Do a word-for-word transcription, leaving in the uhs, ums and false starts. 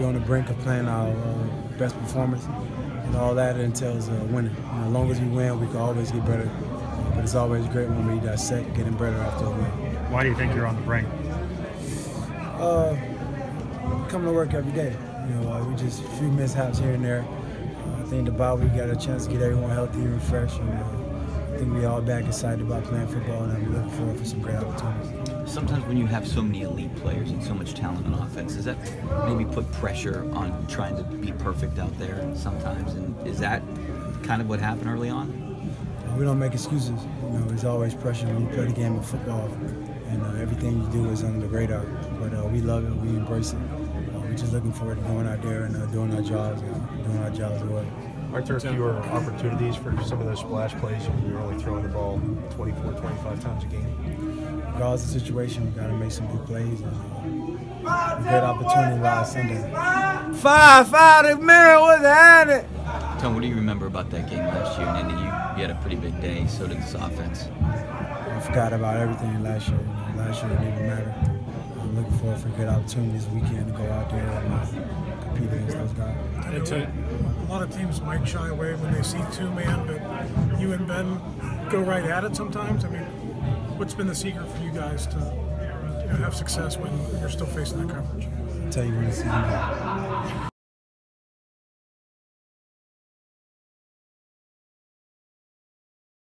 be on the brink of playing our uh, best performance, and all that entails uh, winning. You know, as long as we win, we can always get better. Uh, but it's always great when we dissect getting better after a win. Why do you think you're on the brink? Uh, coming to work every day. You know, uh, we just a few mishaps here and there. Uh, I think the bye we got a chance to get everyone healthy and fresh. And, uh, I think we all back excited about playing football, and I'm looking forward for some great opportunities. Sometimes when you have so many elite players and so much talent on offense, does that maybe put pressure on trying to be perfect out there sometimes? And is that kind of what happened early on? Uh, we don't make excuses. You know, there's always pressure when you play the game of football, and uh, everything you do is under the radar. But uh, we love it, we embrace it. Uh, we're just looking forward to going out there and uh, doing our jobs and doing our jobs well. Aren't there fewer opportunities for some of those splash plays when you're only throwing the ball twenty-four, twenty-five times a game? Regardless of the situation, we got to make some good plays. And, uh, a great opportunity last Sunday. Five, five, the mirror was at it. Tom, what do you remember about that game last year? And then you, you had a pretty big day, so did this offense. I forgot about everything last year. You know, last year it didn't even matter. I'm looking forward for a good opportunity this weekend to go out there and uh, compete against those guys. And to, a lot of teams might shy away when they see two-man, but you and Ben go right at it sometimes. I mean, what's been the secret for you guys to, you know, have success when you're still facing that coverage? I'll tell you when the season ends.